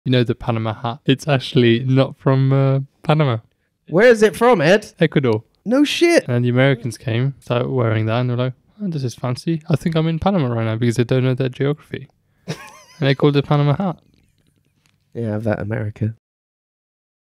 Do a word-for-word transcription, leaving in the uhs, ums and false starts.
You know the Panama Hat? It's actually not from uh, Panama. Where is it from, Ed? Ecuador. No shit. And the Americans came, started wearing that, and they're like, oh, this is fancy. I think I'm in Panama right now because they don't know their geography. And they called it Panama Hat. Yeah, have that America.